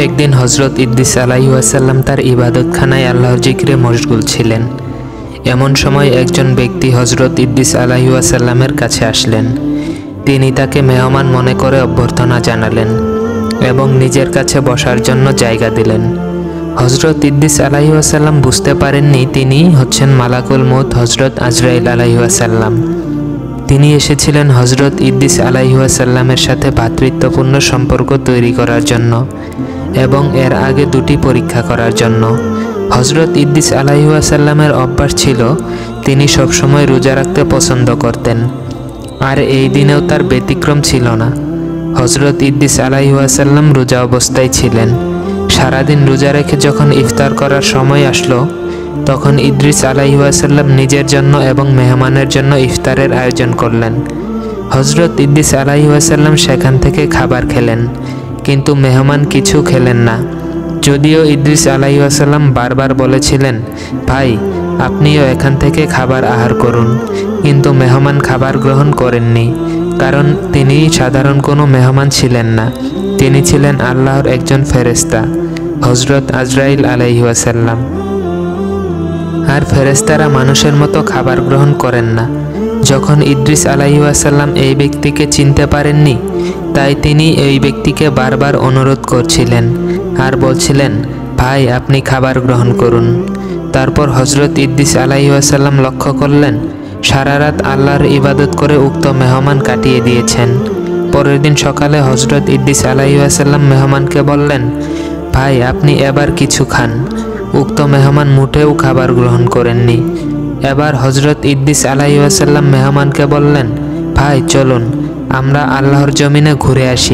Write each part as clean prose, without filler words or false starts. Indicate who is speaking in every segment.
Speaker 1: একদিন হজরত ইদ্রিস আলাইহিসসালাম তার ইবাদতখানায় আল্লাহর জিক্রে মশগুল ছিলেন। এমন সময় একজন ব্যক্তি হজরত ইদ্রিস আলাইহিসসালামের কাছে আসলেন। তিনি তাকে মেহমান মনে করে অভ্যর্থনা জানালেন এবং নিজের কাছে বসার জন্য জায়গা দিলেন। হজরত ইদ্রিস আলাইহিসসালাম বুঝতে পারেননি তিনি হচ্ছেন মালাকুল মউত হজরত আজরাইল আলাইহিসসালাম। তিনি এসেছিলেন হজরত ইদ্রিস আলাইহিসসালামের সাথে ভ্রাতৃত্বপূর্ণ সম্পর্ক তৈরি করার জন্য এবং এর আগে দুটি পরীক্ষা করার জন্য। হজরত ইদ্রিস আলাইহিসসালামের অভ্যাস ছিল তিনি সবসময় রোজা রাখতে পছন্দ করতেন, আর এই দিনেও তার ব্যতিক্রম ছিল না। হজরত ইদ্রিস আলাইহিসসালাম রোজা অবস্থায় ছিলেন। সারাদিন রোজা রেখে যখন ইফতার করার সময় আসলো, তখন ইদ্রিস আলাইহিসসালাম নিজের জন্য এবং মেহমানের জন্য ইফতারের আয়োজন করলেন। হজরত ইদ্রিস আলাইহিসসালাম সেখান থেকে খাবার খেলেন, কিন্তু মেহমান কিছু খেলেন না। যদিও ইদ্রিস আলাইহিসসালাম বারবার বলেছিলেন, ভাই আপনিও এখান থেকে খাবার আহার করুন, কিন্তু মেহমান খাবার গ্রহণ করেননি, কারণ তিনি সাধারণ কোনো মেহমান ছিলেন না। তিনি ছিলেন আল্লাহর একজন ফেরেশতা, হজরত আজরাইল আলাইহিসসালাম। আর ফেরেশতারা মানুষের মতো খাবার গ্রহণ করেন না। যখন ইদ্রিস আলাইহিসসালাম এই ব্যক্তিকে চিনতে পারেননি, তাই তিনি এই ব্যক্তিকে বারবার অনুরোধ করছিলেন আর বলছিলেন, ভাই আপনি খাবার গ্রহণ করুন। তারপর হজরত ইদ্রিস আলাইহিসসালাম লক্ষ্য করলেন সারা রাত আল্লাহর ইবাদত করে উক্ত মেহমান কাটিয়ে দিয়েছেন। পরের দিন সকালে হজরত ইদ্রিস আলাইহিসসালাম মেহমানকে বললেন, ভাই আপনি এবার কিছু খান। উক্ত মেহমান মোটেও খাবার গ্রহণ করেননি। এবার হজরত ইদ্রিস আলাইহিসসালাম মেহমানকে বললেন, ভাই চলুন আমরা আল্লাহর জমিনে ঘুরে আসি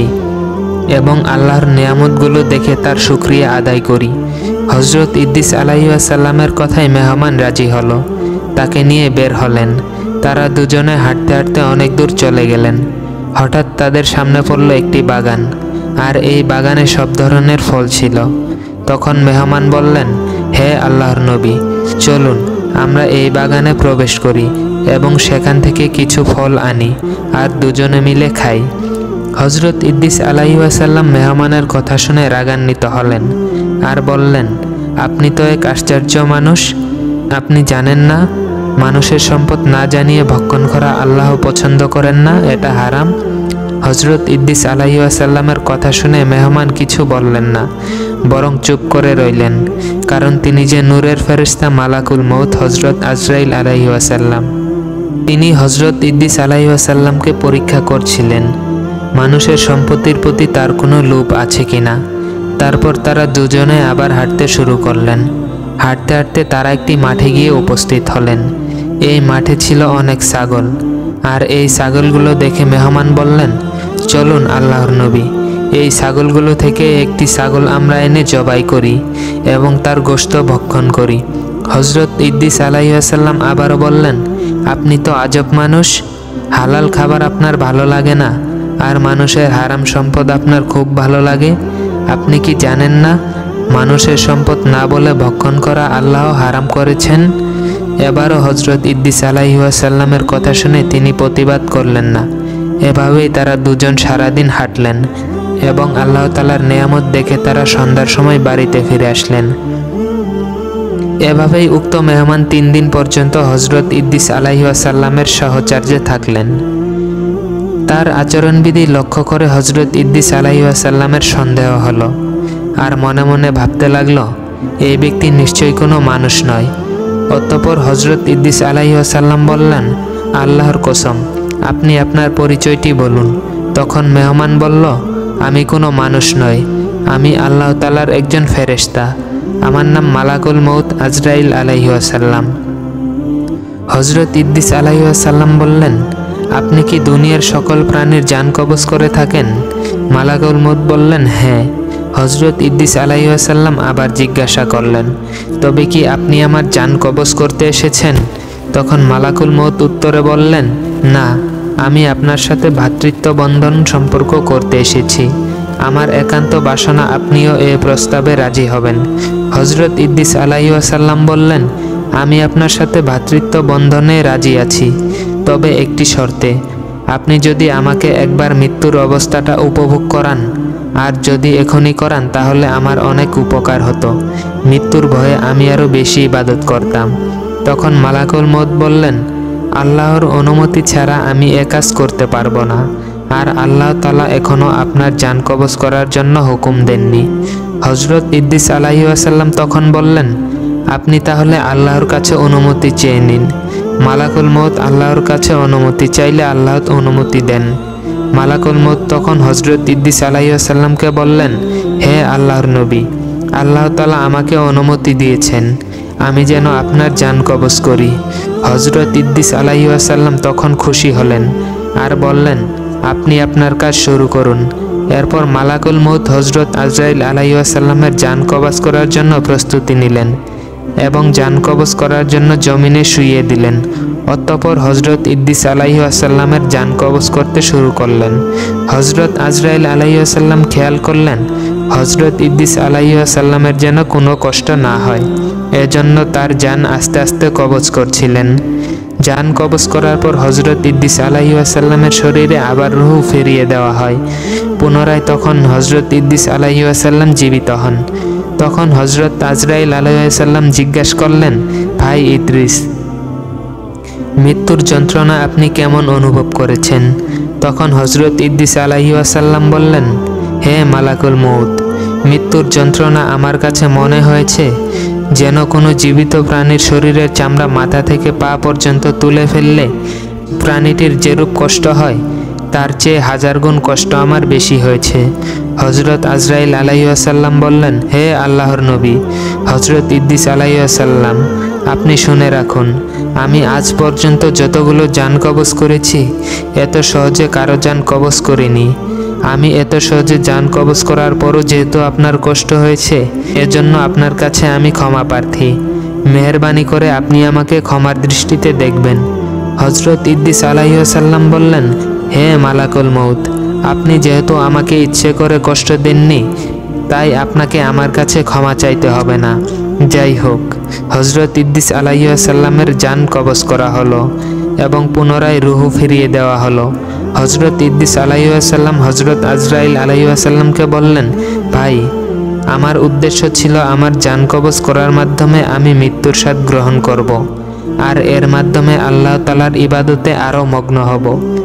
Speaker 1: এবং আল্লাহর নিয়ামতগুলো দেখে তার শুকরিয়া আদায় করি। হজরত ইদ্রিস আলাইহিসসালামের কথায় মেহমান রাজি হলো। তাকে নিয়ে বের হলেন। তারা দুজনে হাঁটতে হাঁটতে অনেক দূর চলে গেলেন। হঠাৎ তাদের সামনে পড়ল একটি বাগান, আর এই বাগানে সব ধরনের ফল ছিল। তখন মেহমান বললেন, হে আল্লাহর নবী, চলুন আমরা এই বাগানে প্রবেশ করি এবং সেখান থেকে কিছু ফল আনি আর দুজনে মিলে খাই। হজরত ইদ্রিস আলাইহিসসালাম মেহমানের কথা শুনে রাগান্বিত হলেন আর বললেন, আপনি তো এক আশ্চর্য মানুষ। আপনি জানেন না মানুষের সম্পদ না জানিয়ে ভক্ষণ করা আল্লাহ পছন্দ করেন না, এটা হারাম। হজরত ইদ্রিস আলাইহিসসালামের কথা শুনে মেহমান কিছু বললেন না, বরং চুপ করে রইলেন, কারণ তিনি যে নূরের ফেরেশতা মালাকুল মউত হজরত আজরাইল আলাইহিসসালাম। তিনি হজরত ইদ্রিস আলাইহিসসালামকে পরীক্ষা করছিলেন মানুষের সম্পত্তির প্রতি তার কোনো লোভ আছে কিনা। তারপর তারা দুজনে আবার হাঁটতে শুরু করলেন। হাঁটতে হাঁটতে তারা একটি মাঠে গিয়ে উপস্থিত হলেন। এই মাঠে ছিল অনেক ছাগল, আর এই ছাগলগুলো দেখে মেহমান বললেন, চলুন আল্লাহর নবী, এই ছাগলগুলো থেকে একটি ছাগল আমরা এনে জবাই করি এবং তার গোশত ভক্ষণ করি। হজরত ইদ্রিস আলাইহিসসালাম আবারও বললেন, আপনি তো আজব মানুষ। হালাল খাবার আপনার ভালো লাগে না, আর মানুষের হারাম সম্পদ আপনার খুব ভালো লাগে। আপনি কি জানেন না মানুষের সম্পদ না বলে ভক্ষণ করা আল্লাহ হারাম করেছেন? এবারও হজরত ইদ্রিস আলাইহিসসালামের কথা শুনে তিনি প্রতিবাদ করলেন না। এভাবেই তারা দুজন সারাদিন হাঁটলেন এবং আল্লাহ তাআলার নেয়ামত দেখে তারা সন্ধ্যার সময় বাড়িতে ফিরে আসলেন। এভাবেই উক্ত মেহমান 3 দিন পর্যন্ত হজরত ইদ্রিস আলাইহিসসালামের সাহচর্যে থাকলেন। তার আচরণবিধি লক্ষ্য করে হজরত ইদ্রিস আলাইহিসসালামের সন্দেহ হলো, আর মনে মনে ভাবতে লাগলো, এই ব্যক্তি নিশ্চয়ই কোনো মানুষ নয়। অতঃপর হজরত ইদ্রিস আলাইহিসসালাম বললেন, আল্লাহর কসম আপনি আপনার পরিচয়টি বলুন। তখন মেহমান বলল, আমি কোনো মানুষ নই, আমি আল্লাহ তাআলার একজন ফেরেশতা। আমার নাম মালাকুল মউত আজরাইল আলাইহিসসালাম। হজরত ইদ্রিস আলাইহিসসালাম বললেন, আপনি কি দুনিয়ার সকল প্রাণীর জান কবজ করে থাকেন? মালাকুল মউত বললেন, হ্যাঁ। হজরত ইদ্রিস আলাইহিসসালাম আবার জিজ্ঞাসা করলেন, তবে কি আপনি আমার জান কবজ করতে এসেছেন? তখন মালাকুল মউত উত্তরে বললেন, না, আমি আপনার সাথে ভ্রাতৃত্ব বন্ধন সম্পর্ক করতে এসেছি। আমার একান্ত বাসনা আপনিও এই প্রস্তাবে রাজি হবেন। হজরত ইদ্রিস আলাইহিসসালাম বললেন, আমি আপনার সাথে ভ্রাতৃত্ব বন্ধনে রাজি আছি, তবে একটি শর্তে। আপনি যদি আমাকে একবার মৃত্যুর অবস্থাটা উপভোগ করান, আর যদি এখনই করান তাহলে আমার অনেক উপকার হতো। মৃত্যুর ভয়ে আমি আরও বেশি ইবাদত করতাম। তখন মালাকুল মউত বললেন, আল্লাহর অনুমতি ছাড়া আমি এ কাজ করতে পারবো না, আর আল্লাহ তাআলা এখনও আপনার জান কবজ করার জন্য হুকুম দেননি। হযরত ইদ্রিস আলাইহিস সালাম তখন বললেন, আপনি তাহলে আল্লাহর কাছে অনুমতি চেয়ে নিন। মালাকুল মউত আল্লাহর কাছে অনুমতি চাইলে আল্লাহ অনুমতি দেন। মালাকুল মউত তখন হযরত ইদ্রিস আলাইহিস সালামকে বললেন, হে আল্লাহর নবী, আল্লাহ তাআলা আমাকে অনুমতি দিয়েছেন আমি যেন আপনার জান কবজ করি। হযরত ইদ্রিস আলাইহিস সালাম তখন খুশি হলেন আর বললেন, আপনি আপনার কাজ শুরু করুন। এরপর মালাকুল মউত হযরত আজরাইল আলাইহিস সালামের জান কবজ করার জন্য প্রস্তুতি নিলেন এবং জান কবজ করার জন্য জমিনে শুইয়ে দিলেন। অতঃপর হযরত ইদ্রিস আলাইহিস সালামের জান কবজ করতে শুরু করলেন। হযরত আজরাইল আলাইহিস সালাম খেয়াল করলেন হযরত ইদ্রিস আলাইহিস সালামের যেন কোনো কষ্ট না হয়, এজন্য তার জান আস্তে আস্তে কবজ করছিলেন। জান কবজ করার পর হযরত ইদ্রিস আলাইহিস সালামের শরীরে আবার রূহ ফিরিয়ে দেওয়া হয়। পুনরায় তখন হযরত ইদ্রিস আলাইহিস সালাম জীবিত হন। তখন হযরত আজরাইল আলাইহিস সালাম জিজ্ঞাসা করলেন, ভাই ইদ্রিস, মৃত্যুর যন্ত্রণা আপনি কেমন অনুভব করেছেন? তখন হযরত ইদ্রিস আলাইহিস সালাম বললেন, হে মালাকুল মউত, মৃত্যুর যন্ত্রণা আমার কাছে মনে হয়েছে যেন কোনো জীবিত প্রাণীর শরীরের চামড়া মাথা থেকে পা পর্যন্ত তুলে ফেললে প্রাণীটির যেরূপ কষ্ট হয় তার চেয়ে 1000 গুণ কষ্ট আমার বেশি হয়েছে। হযরত আজরাইল আলাইহিস সালাম বললেন, হে আল্লাহর নবী হযরত ইদ্রিস আলাইহিস সালাম, আপনি শুনে রাখুন, আমি আজ পর্যন্ত যতগুলো জান কবজ করেছি এত সহজে কারো জান কবজ করিনি। আমি এত সহজে জান কবজ করার পরও যেহেতু আপনার কষ্ট হয়েছে, এজন্য আপনার কাছে আমি ক্ষমা প্রার্থী। মেহেরবানি করে আপনি আমাকে ক্ষমার দৃষ্টিতে দেখবেন। হযরত ইদ্রিস আলাইহিস সালাম বললেন, হে মালাকুল মউত, আপনি যেহেতু আমাকে ইচ্ছে করে কষ্ট দেননি, তাই আপনাকে আমার কাছে ক্ষমা চাইতে হবে না। যাই হোক, হযরত ইদ্রিস আলাইহিস সালামের জান কবজ করা হলো এবং পুনরায় রূহ ফিরিয়ে দেওয়া হলো। হযরত ইদ্রিস আলাইহিস সালাম হযরত আজরাইল আলাইহিস সালামকে বললেন, ভাই, আমার উদ্দেশ্য ছিল আমার জান কবজ করার মাধ্যমে আমি মৃত্যুর স্বাদ গ্রহণ করব, আর এর মাধ্যমে আল্লাহ তাআলার ইবাদতে আরও মগ্ন হব।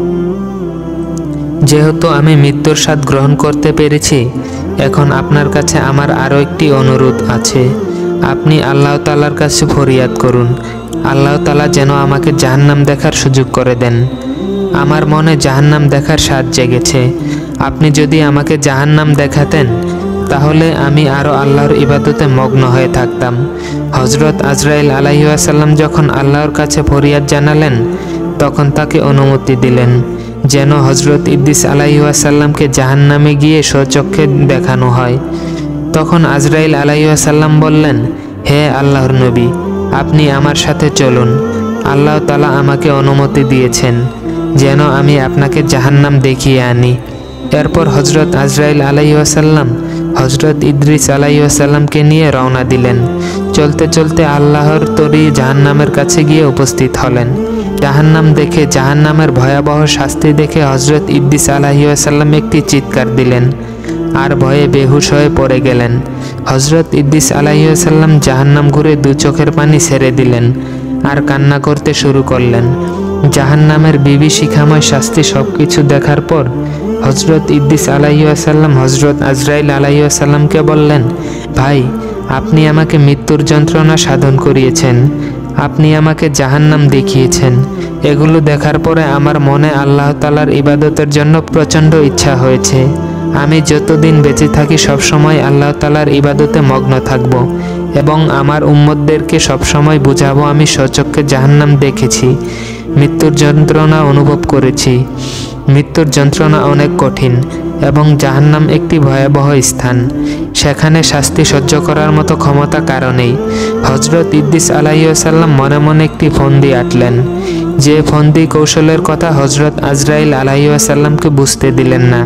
Speaker 1: যেহেতু আমি মৃত্যুর স্বাদ গ্রহণ করতে পেরেছি, এখন আপনার কাছে আমার আরও একটি অনুরোধ আছে। আপনি আল্লাহ তাআলার কাছে ফরিয়াদ করুন, আল্লাহ তাআলা যেন আমাকে জাহান্নাম দেখার সুযোগ করে দেন। আমার মনে জাহান্নাম দেখার স্বাদ জেগেছে। আপনি যদি আমাকে জাহান্নাম দেখাতেন তাহলে আমি আরও আল্লাহর ইবাদতে মগ্ন হয়ে থাকতাম। হযরত আজরাইল আলাইহিস সালাম যখন আল্লাহর কাছে ফরিয়াদ জানালেন, তখন তাকে অনুমতি দিলেন যেন হযরত ইদ্রিস আলাইহিস সালামকে জাহান্নামে গিয়ে স্বচক্ষে দেখানো হয়। তখন আজরাইল আলাইহিস সালাম বললেন, হে আল্লাহর নবী, আপনি আমার সাথে চলুন। আল্লাহ তাআলা আমাকে অনুমতি দিয়েছেন যেন আমি আপনাকে জাহান্নাম দেখিয়ে আনি। এরপর হযরত আজরাইল আলাইহিস সালাম হযরত ইদ্রিস আলাইহিস সালামকে নিয়ে রওনা দিলেন। চলতে চলতে আল্লাহর তরি জাহান্নামের কাছে গিয়ে উপস্থিত হলেন। জাহান্নাম দেখে, জাহান্নামের ভয়াবহ শাস্তি দেখে হযরত ইদ্রিস আলাইহিস সালাম একটি চিৎকার দিলেন আর ভয়ে বেহুশ হয়ে পড়ে গেলেন। হযরত ইদ্রিস আলাইহিস সালাম জাহান্নাম ঘুরে 2 চোখের পানি ছেড়ে দিলেন আর কান্না করতে শুরু করলেন। জাহান্নামের বিভীষিকাময় শাস্তি সবকিছু দেখার পর হযরত ইদ্রিস আলাইহিস সালাম হযরত আজরাইল আলাইহিস সালামকে বললেন, ভাই, আপনি আমাকে মৃত্যুর যন্ত্রণা সাধন করিয়েছেন, আপনি আমাকে জাহান্নাম দেখিয়েছেন। এগুলো দেখার পরে আমার মনে আল্লাহ তাআলার ইবাদতের জন্য প্রচণ্ড ইচ্ছা হয়েছে। আমি যতদিন বেঁচে থাকি সবসময় আল্লাহ তাআলার ইবাদতে মগ্ন থাকব এবং আমার উম্মতদেরকে সবসময় বুঝাবো আমি স্বচক্ষে জাহান্নাম দেখেছি, মৃত্যুর যন্ত্রণা অনুভব করেছি। মৃত্যুর যন্ত্রণা অনেক কঠিন এবং জাহান্নাম একটি ভয়াবহ স্থান। সেখানে শাস্তি সহ্য করার মতো ক্ষমতা কারো নেই। হযরত ইদ্রিস আলাইহিস সালাম মনে মনে একটি ফন্দি আঁটলেন, যে ফন্দি কৌশলের কথা হযরত আজরাইল আলাইহিস সালামকে বুঝতে দিলেন না।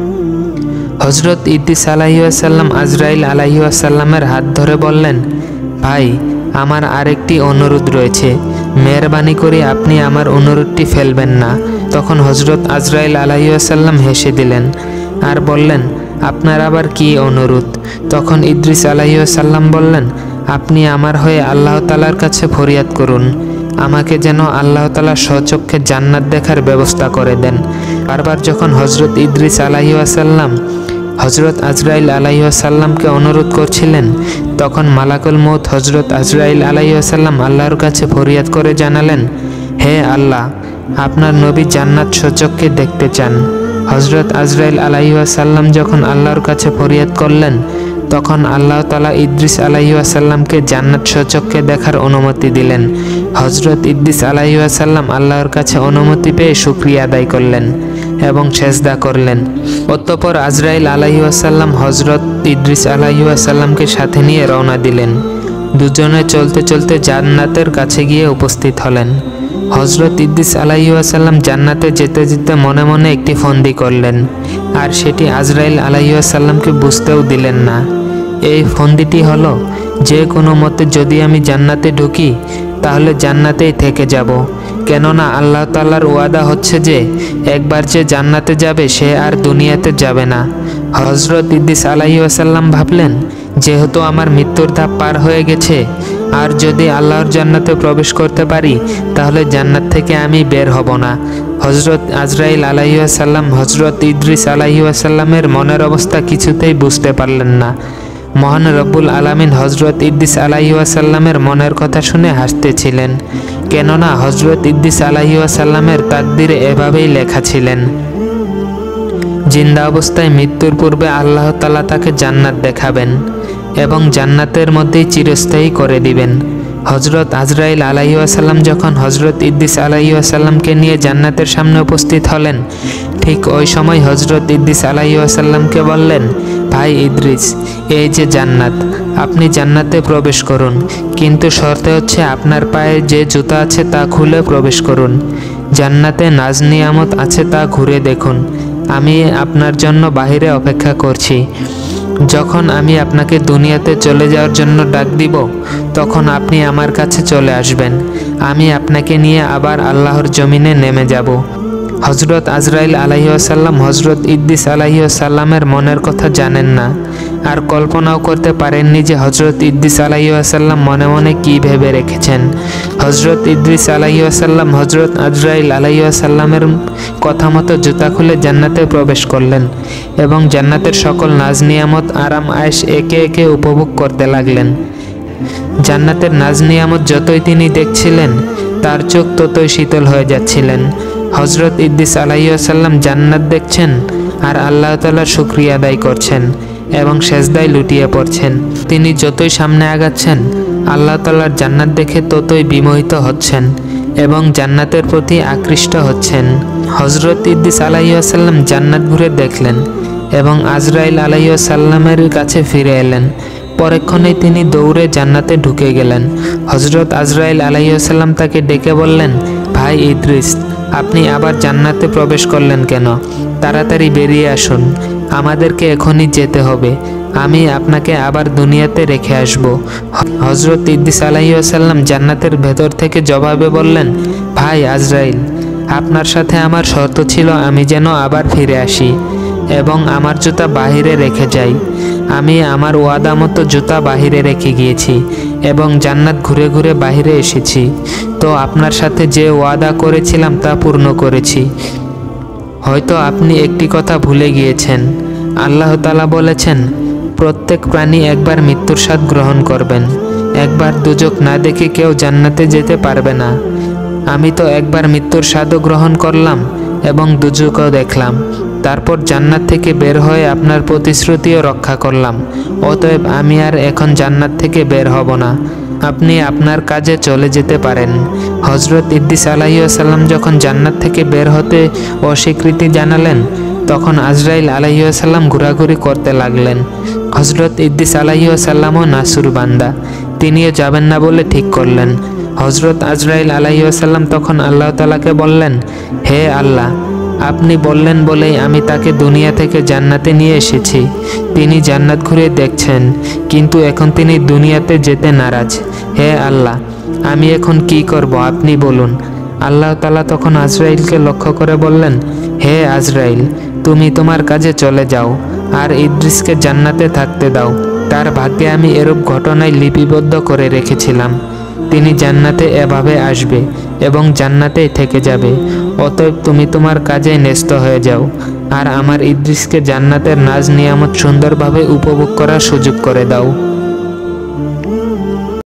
Speaker 1: হযরত ইদ্রিস আলাইহিস সালাম আজরাইল আলাইহিস সালামের হাত ধরে বললেন, ভাই, আমার আরেকটি অনুরোধ রয়েছে, মেহেরবানি করে আপনি আমার অনুরোধটি ফেলবেন না। তখন হযরত আজরাইল আলাইহিস সালাম হেসে দিলেন আর বললেন, আপনার আবার কি অনুরোধ? তখন ইদ্রিস আলাইহিসসালাম বললেন, আপনি আমার হয়ে আল্লাহ তাআলার কাছে ফরিয়াদ করুন, আমাকে যেন আল্লাহ তাআলা স্বচক্ষে জান্নাত দেখার ব্যবস্থা করে দেন। বারবার যখন হযরত ইদ্রিস আলাইহিসসালাম হযরত আজরাইল আলাইহিসসালামকে অনুরোধ করছিলেন, তখন মালাকুল মউত হযরত আজরাইল আলাইহিসসালাম আল্লাহর কাছে ফরিয়াদ করে জানালেন, হে আল্লাহ, আপনার নবী জান্নাত স্বচক্ষে দেখতে চান। হযরত আজরাইল আলাইহিসসালাম যখন আল্লাহর কাছে ফরিয়াদ করলেন, তখন আল্লাহ তাআলা ইদ্রিস আলাইহিসসালামকে জান্নাত স্বচক্ষে দেখার অনুমতি দিলেন। হযরত ইদ্রিস আলাইহিসসালাম আল্লাহর কাছে অনুমতি পেয়ে শুকরিয়া আদায় করলেন এবং সেজদা করলেন। অতঃপর আজরাইল আলাইহিসসালাম হযরত ইদ্রিস আলাইহিসসালামকে সাথে নিয়ে রওনা দিলেন। দুজনে চলতে চলতে জান্নাতের কাছে গিয়ে উপস্থিত হলেন। হযরত ইদ্রিস আলাইহিসসালাম জান্নাতে যেতে যেতে মনে মনে একটি ফন্দি করলেন, আর সেটি আজরাইল আলাইহিসসালামকে বুঝতেও দিলেন না। এই ফন্দিটি হলো, যে কোনো মতে যদি আমি জান্নাতে ঢুকি তাহলে জান্নাতেই থেকে যাব, কেননা আল্লাহ তাআলার ওয়াদা হচ্ছে যে একবার যে জান্নাতে যাবে সে আর দুনিয়াতে যাবে না। হযরত ইদ্রিস আলাইহিসসালাম ভাবলেন, যেহেতু আমার মৃত্যুর ধাপ পার হয়ে গেছে, আর যদি আল্লাহর জান্নাতে প্রবেশ করতে পারি তাহলে জান্নাত থেকে আমি বের হব না। হযরত আজরাইল আলাইহিসসালাম হযরত ইদ্রিস আলাইহিসসালামের মনের অবস্থা কিছুতেই বুঝতে পারলেন না। মহান রব্বুল আলামিন হযরত ইদ্রিস আলাইহিসসালামের মনের কথা শুনে হাসতেছিলেন, কেননা হযরত ইদ্রিস আলাইহিসসালামের তাকদীরে এভাবেই লেখা ছিলেন, জিন্দা অবস্থায় মৃত্যুর পূর্বে আল্লাহ তাআলা তাকে জান্নাত দেখাবেন এবং জান্নাতের মধ্যেই চিরস্থায়ী করে দিবেন। হযরত আজরাইল আলাইহিসসালাম যখন হযরত ইদ্রিস আলাইহিসসালামকে নিয়ে জান্নাতের সামনে উপস্থিত হলেন, ঠিক ওই সময় হযরত ইদ্রিস আলাইহিসসালামকে বললেন, ভাই ইদ্রিস, এই যে জান্নাত, আপনি জান্নাতে প্রবেশ করুন, কিন্তু শর্তে হচ্ছে আপনার পায়ে যে জুতা আছে তা খুলে প্রবেশ করুন। জান্নাতে নাজ নিয়ামত আছে তা ঘুরে দেখুন। আমি আপনার জন্য বাহিরে অপেক্ষা করছি। যখন আমি আপনাকে দুনিয়াতে চলে যাওয়ার জন্য ডাক দিব, তখন আপনি আমার কাছে চলে আসবেন। আমি আপনাকে নিয়ে আবার আল্লাহর জমিনে নেমে যাব। হযরত আজরাইল আলাইহিসসালাম হযরত ইদ্রিস আলাইহিসসালামের মনের কথা জানেন না, আর কল্পনাও করতে পারেননি যে হযরত ইদ্রিস আলাইহিসসালাম মনে মনে কী ভেবে রেখেছেন। হযরত ইদ্রিস আলাইহিসসালাম হযরত আজরাইল আলাইহিসসালামের কথা মতো জুতা খুলে জান্নাতে প্রবেশ করলেন এবং জান্নাতের সকল নাজ নিয়ামত আরাম আয়েশ একে একে উপভোগ করতে লাগলেন। জান্নাতের নাজ নিয়ামত যতই তিনি দেখছিলেন, তার চোখ ততই শীতল হয়ে যাচ্ছিলেন। হযরত ইদ্রিস আলাইহিসসালাম জান্নাত দেখছেন আর আল্লাহ তাআলার শুকরিয়া আদায় করছেন এবং সেজদায় লুটিয়ে পড়ছেন। তিনি যতই সামনে আগাচ্ছেন, আল্লাহ তাআলার জান্নাত দেখে ততই বিমোহিত হচ্ছেন এবং জান্নাতের প্রতি আকৃষ্ট হচ্ছেন। হযরত ইদ্রিস আলাইহিসসালাম জান্নাত ঘুরে দেখলেন এবং আজরাইল আলাইহিসসালামের কাছে ফিরে এলেন। পরক্ষণেই তিনি দৌড়ে জান্নাতে ঢুকে গেলেন। হযরত আজরাইল আলাইহিসসালাম তাকে ডেকে বললেন, ভাই ইদ্রিস, আপনি আবার জান্নাতে প্রবেশ করলেন কেন? তাড়াতাড়ি বেরিয়ে আসুন, আমাদেরকে এখনই যেতে হবে। আমি আপনাকে আবার দুনিয়াতে রেখে আসব। হযরত ইদ্রিস আলাইহিসসালাম জান্নাতের ভেতর থেকে জবাবে বললেন, ভাই আজরাইল, আপনার সাথে আমার শর্ত ছিল আমি যেন আবার ফিরে আসি এবং আমার জুতা বাহিরে রেখে যাই। আমি আমার ওয়াদা মতো জুতা বাহিরে রেখে গিয়েছি এবং জান্নাত ঘুরে ঘুরে বাহিরে এসেছি। তো আপনার সাথে যে ওয়াদা করেছিলাম তা পূর্ণ করেছি। হয়তো আপনি একটি কথা ভুলে গিয়েছেন। আল্লাহ তাআলা বলেছেন, প্রত্যেক প্রাণী একবার মৃত্যুর স্বাদ গ্রহণ করবেন। একবার দুজক না দেখে কেউ জান্নাতে যেতে পারবে না। আমি তো একবার মৃত্যুর স্বাদও গ্রহণ করলাম এবং দুজকও দেখলাম। তারপর জান্নাত থেকে বের হয়ে আপনার প্রতিশ্রুতিও রক্ষা করলাম। অতএব আমি আর এখন জান্নাত থেকে বের হব না। আপনি আপনার কাজে চলে যেতে পারেন। হযরত ইদ্রিস আলাইহিসসালাম যখন জান্নাত থেকে বের হতে অস্বীকৃতি জানালেন, তখন আজরাইল আলাইহিসসালাম ঘোরাঘুরি করতে লাগলেন। হযরত ইদ্রিস আলাইহিসসালামও নাসুর বান্দা, তিনিও যাবেন না বলে ঠিক করলেন। হযরত আজরাইল আলাইহিসসালাম তখন আল্লাহ তাআলাকে বললেন, হে আল্লাহ, আপনি বললেন বলেই আমি তাকে দুনিয়া থেকে জান্নাতে নিয়ে এসেছি। তিনি জান্নাত ঘুরে দেখছেন, কিন্তু এখন তিনি দুনিয়াতে যেতে নারাজ। হে আল্লাহ, আমি এখন কি করব আপনি বলুন। আল্লাহ তাআলা তখন আজরাইলকে লক্ষ্য করে বললেন, হে আজরাইল, তুমি তোমার কাজে চলে যাও। আর ইদ্রিসকে জান্নাতে থাকতে দাও। তার ভাগ্যে আমি এরূপ ঘটনায় লিপিবদ্ধ করে রেখেছিলাম। তিনি জান্নাতে এভাবে আসবে এবং জান্নাতেই থেকে যাবে। অতএব তুমি তোমার কাজে ন্যস্ত হয়ে যাও, আর আমার ইদ্রিসকে জান্নাতের নাজ নিয়ামত সুন্দরভাবে উপভোগ করার সুযোগ করে দাও।